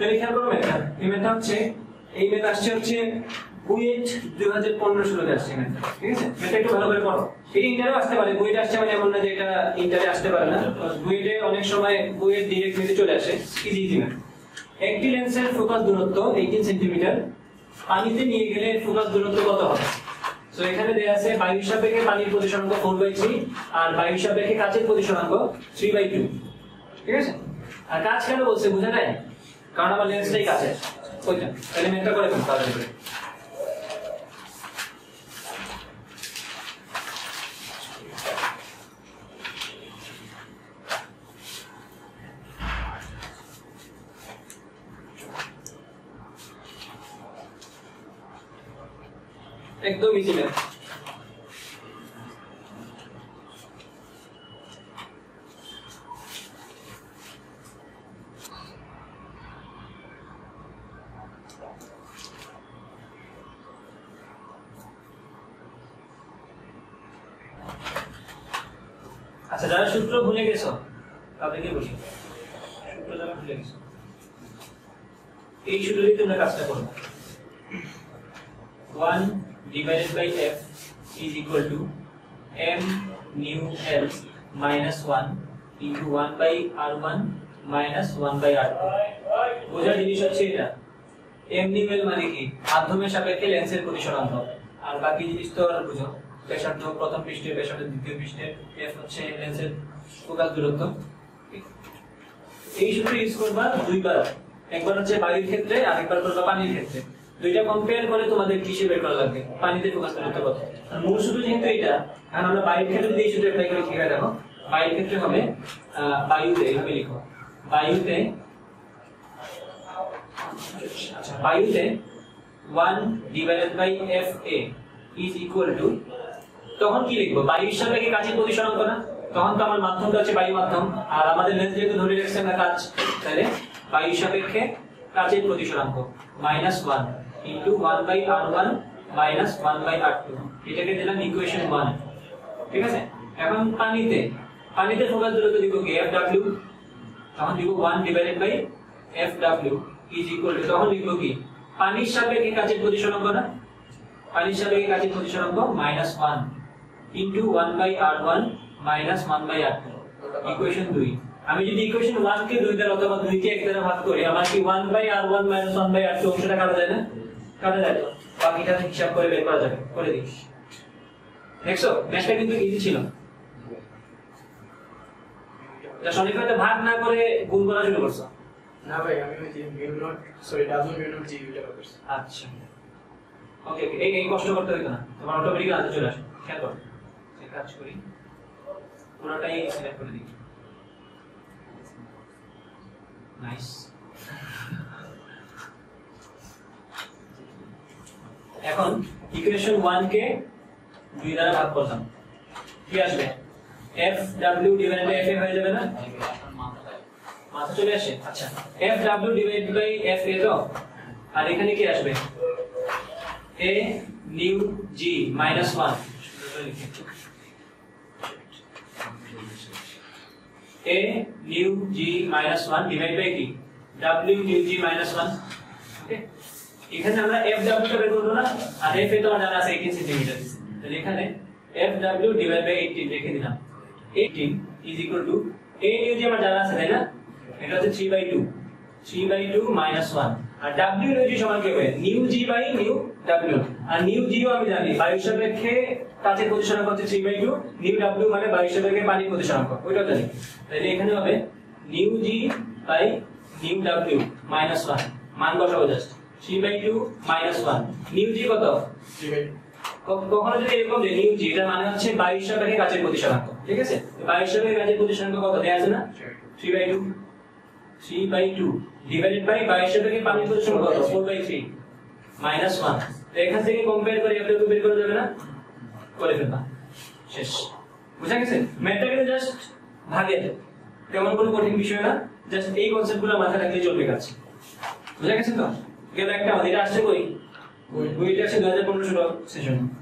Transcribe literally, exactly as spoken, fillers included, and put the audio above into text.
তাহলে খেয়াল করো ম্যাথটা, এই ম্যাথটা হচ্ছে এই ম্যাথ আসছে হচ্ছে বুয়েট দুই হাজার পনেরো ষোলো তে আসছে ম্যাথটা, ঠিক আছে? ম্যাথটা একটু ভালো করে পড়ো। এই ইন্টারে আসতে পারে, বুয়েট আসছে মানে এমন না যে এটা ইন্টারে আসতে পারে না। বুয়েটে অনেক সময় বুয়েট ডিরেক্ট মেথে চলে আসে, ইজি ইজি ম্যাথ। একটি লেন্সের ফোকাস দূরত্ব আঠারো সেন্টিমিটার, পানিতে নিয়ে গেলে ফোকাস দূরত্ব কত হবে? সো এখানে দেয়া আছে বায়ুর সাপেক্ষে পানির প্রতিসরাঙ্ক চার বাই তিন আর বায়ুর সাপেক্ষে কাচের প্রতিসরাঙ্ক তিন বাই দুই, ঠিক আছে? আর কাচ কেন বলছে বুঝা যায়? কারণ আমার লেন্সটাই কাছে ওইটা। তাহলে ম্যাথটা করে ফেলতে হবে। একদম ইজি ম্যাথ। আচ্ছা, যারা সূত্র ভুলে গেছো তাদেরকে বলি, সূত্র যারা ভুলে গেছো এই সূত্র দিয়ে তোমরা কাজটা করো। one divided by f is equal to m nu l minus one into one by r one minus one by r two। বোঝার জিনিস হচ্ছে এটা, m nu l মানে কি? মাধ্যমের সাপেক্ষে লেন্সের প্রতিসরাঙ্ক। আর বাকি জিনিস তো আর বুঝো, ব্যাসার্ধ প্রথম পৃষ্ঠে, ব্যাসার্ধ দ্বিতীয় পৃষ্ঠে, f হচ্ছে লেন্সের ফোকাস দূরত্ব। এই সূত্র ইউজ করবা দুইবার, একবার হচ্ছে বায়ুর ক্ষেত্রে আর একবার করবা পানির ক্ষেত্রে। দুইটা কম্পেয়ার করে তোমাদের কিসে বের করা লাগবে, পানিতে ফোকাস দূরত্ব কত। আর মূল সূত্র যেহেতু এটা, আর আমরা বায়ুর ক্ষেত্রে এই সূত্র অ্যাপ্লাই করে ঠিক আছে। দেখো বায়ুর ক্ষেত্রে হবে বায়ুতে, এভাবে লিখো বায়ুতে, আচ্ছা বায়ুতে one divided by fa is equal to, তখন কি লিখবো? বায়ুর সাপেক্ষে কাচের প্রতিসরাঙ্ক না, তখন তো আমার মাধ্যমটা হচ্ছে বায়ু মাধ্যম, আর আমাদের লেন্স যেহেতু ধরে রাখছে আমরা কাচ, তাহলে বায়ুর সাপেক্ষে কাচের প্রতিসরাঙ্ক minus one into one by R one minus one by R two, এটাকে দিলাম ইকুয়েশন ওয়ান, ঠিক আছে? এখন পানিতে, পানিতে ফোকাস দূরত্ব দিব কি? এফ ডাব্লিউ, তখন দিব one divided by F W is equal to, তখন লিখবো কি? পানির সাপেক্ষে কাচের প্রতিসরাঙ্ক না, পানির সাপেক্ষে কাচের প্রতিসরাঙ্ক minus one into one by R one minus one by R two, equation দুই। আমি যদি ইকুয়েশন ওয়ান কে দুই দ্বারা অথবা দুই কে এক দ্বারা ভাগ করি, আমার কি one by R one minus one by R two অংশটা কাটা যায় না? কাটা যায়। তো বাকিটা হিসাব করে বের করা যাবে, করে দিই। দেখছো ম্যাথটা কিন্তু ইজি ছিল, এটা সঠিকভাবে ভাগ না করে গুণ করা শুরু করছো। না ভাই, আমি ওই যে mu naught sorry double mu naught G এটা করছি। আচ্ছা ওকে ওকে, এই এই কষ্ট করতে হইতো না, তোমার অটোমেটিক আনসার চলে আসে। খেয়াল করো, এই কাজ করি, পুরোটাই সিলেক্ট করে দিই। নাইস। এখন ইকুয়েশন ওয়ান কে দুই দ্বারা ভাগ করলাম, কি আসবে? f w divided by f a হয়ে যাবে না? মাথা চলে আসে। আচ্ছা f w divided by f a তো, আর এখানে কি আসবে? a mu g minus one, a mu g minus one divide by কি? w mu g minus one. Okay, এখানে আমরা f w টা বের করব না, আর f a তো জানা আছে আঠারো সেন্টিমিটার, তাহলে এখানে f w ডিভাইড বাই আঠারো লিখে দিলাম। আঠারো is equal to a mu g আমার জানা আছে তাই না? এটা হচ্ছে three by two, three by two minus one, আর w নিউ g সমান কি হবে? Mu g by mu w, আর নিউ g ও আমি জানি বায়ুর সাপেক্ষে কাচের প্রতিসরাঙ্ক হচ্ছে three by two, mu w মানে বায়ুর সাপেক্ষে পানির প্রতিসরাঙ্ক, ওইটাও জানি। তাহলে এখানে হবে mu g by mu w one ওয়ান, মান বসাবো just three by two minus one. Mu g কত? Three by two. কখনো যদি এরকম যে নিউ g, এটা মানে হচ্ছে বায়ুর সাপেক্ষে কাচের প্রতিসরাঙ্ক, ঠিক আছে? বায়ুর সাপেক্ষে কাচের প্রতিসরাঙ্ক কত দেয়া আছে না? Three by two, three by two divided by বায়ুর সাপেক্ষে পানির প্রতিসরাঙ্ক কত? Four by three minus one. এখান থেকে কম্পেয়ার করে এফ বের করা যাবে না? করে ফেলবা, শেষ। বুঝা গেছে? ম্যাথটা কিন্তু জাস্ট ভাগের, তেমন কোনো কঠিন বিষয় না, জাস্ট এই কনসেপ্টগুলো মাথায় রাখলেই চলবে কাজ। বুঝা গেছে তো? গেল একটা আমাদের আসছে কই? বইটা আসছে দুই হাজার পনেরো ষোলো সেশন।